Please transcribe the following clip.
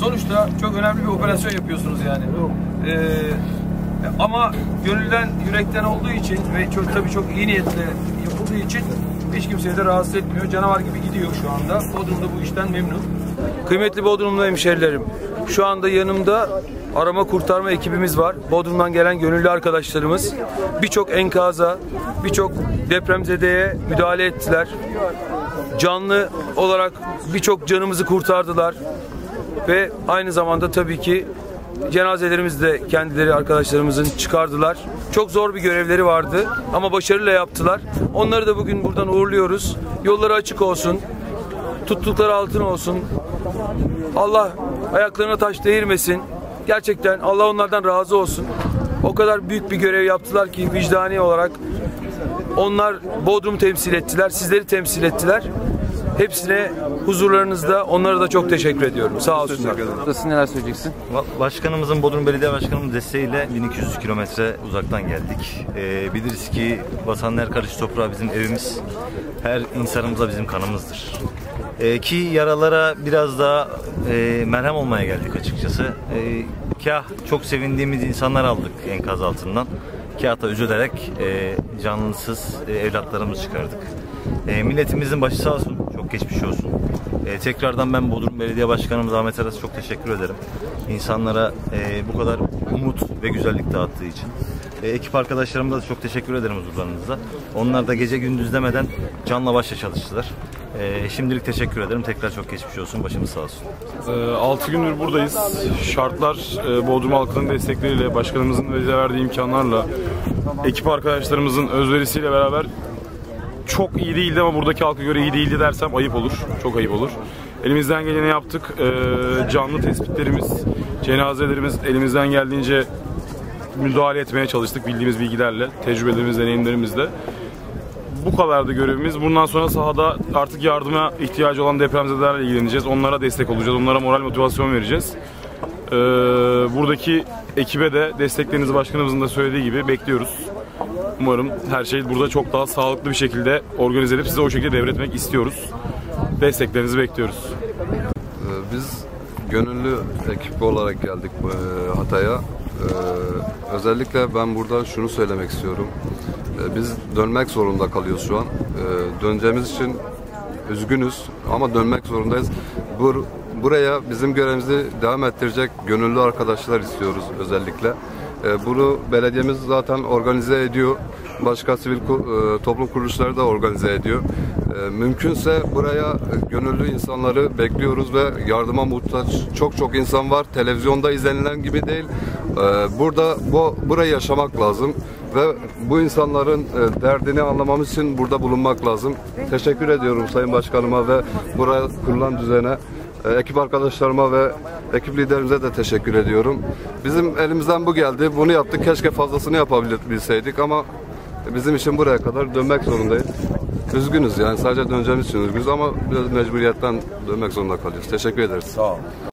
sonuçta çok önemli bir operasyon yapıyorsunuz yani. Ama gönülden, yürekten olduğu için ve tabii çok iyi niyetle yapıldığı için hiç kimseyi de rahatsız etmiyor. Canavar gibi gidiyor şu anda. Bodrum'da bu işten memnun. Kıymetli Bodrumlu hemşehrilerim, şu anda yanımda arama kurtarma ekibimiz var. Bodrum'dan gelen gönüllü arkadaşlarımız birçok enkaza, birçok depremzedeye müdahale ettiler. Canlı olarak birçok canımızı kurtardılar. Ve aynı zamanda tabii ki cenazelerimizi de kendileri arkadaşlarımızın çıkardılar. Çok zor bir görevleri vardı ama başarıyla yaptılar. Onları da bugün buradan uğurluyoruz. Yolları açık olsun. Tuttukları altın olsun. Allah ayaklarına taş değirmesin. Gerçekten Allah onlardan razı olsun. O kadar büyük bir görev yaptılar ki vicdani olarak. Onlar Bodrum'u temsil ettiler, sizleri temsil ettiler. Hepsine huzurlarınızda onlara da çok teşekkür ediyorum. Sağ olsunlar. Siz neler söyleyeceksin? Başkanımızın, Bodrum Belediye Başkanımızın desteğiyle 1200 kilometre uzaktan geldik. Biliriz ki vatanın her karış toprağı bizim evimiz. Her insanımıza bizim kanımızdır. Ki yaralara biraz daha merhem olmaya geldik açıkçası. Kah çok sevindiğimiz insanlar aldık enkaz altından. Kah da üzülerek canlısız evlatlarımızı çıkardık. Milletimizin başı sağ olsun. Çok geçmiş olsun. Tekrardan ben Bodrum Belediye Başkanımız Ahmet Aras'a çok teşekkür ederim. İnsanlara bu kadar umut ve güzellik dağıttığı için. Ekip arkadaşlarıma da çok teşekkür ederim huzurlarınızda. Onlar da gece gündüz demeden canla başla çalıştılar. Şimdilik teşekkür ederim. Tekrar çok geçmiş olsun. Başımız sağ olsun. 6 gündür buradayız. Şartlar Bodrum halkının destekleriyle, başkanımızın bize verdiği imkanlarla, ekip arkadaşlarımızın özverisiyle beraber çok iyi değildi ama buradaki halka göre iyi değildi dersem ayıp olur. Çok ayıp olur. Elimizden geleni yaptık. Canlı tespitlerimiz, cenazelerimiz elimizden geldiğince müdahale etmeye çalıştık bildiğimiz bilgilerle, tecrübelerimiz, deneyimlerimizle. Bu kadardı görevimiz. Bundan sonra sahada artık yardıma ihtiyacı olan depremzedelerle ilgileneceğiz. Onlara destek olacağız. Onlara moral motivasyon vereceğiz. Buradaki ekibe de desteklerinizi başkanımızın da söylediği gibi bekliyoruz. Umarım her şey burada çok daha sağlıklı bir şekilde organize edip size o şekilde devretmek istiyoruz. Desteklerinizi bekliyoruz. Biz gönüllü ekip olarak geldik Hatay'a. Özellikle ben burada şunu söylemek istiyorum. Biz dönmek zorunda kalıyoruz şu an. Döneceğimiz için üzgünüz ama dönmek zorundayız. Buraya bizim görevimizi devam ettirecek gönüllü arkadaşlar istiyoruz özellikle. Bunu belediyemiz zaten organize ediyor. Başka sivil toplum kuruluşları da organize ediyor. Mümkünse buraya gönüllü insanları bekliyoruz ve yardıma muhtaç çok insan var. Televizyonda izlenilen gibi değil. Burayı yaşamak lazım ve bu insanların derdini anlamamız için burada bulunmak lazım. Teşekkür ediyorum Sayın Başkanıma ve buraya kurulan düzene. Ekip arkadaşlarıma ve ekip liderimize de teşekkür ediyorum. Bizim elimizden bu geldi. Bunu yaptık. Keşke fazlasını yapabilseydik ama bizim için buraya kadar dönmek zorundayız. Üzgünüz yani sadece döneceğimiz için üzgünüz ama biraz mecburiyetten dönmek zorunda kalıyoruz. Teşekkür ederiz. Sağ olun.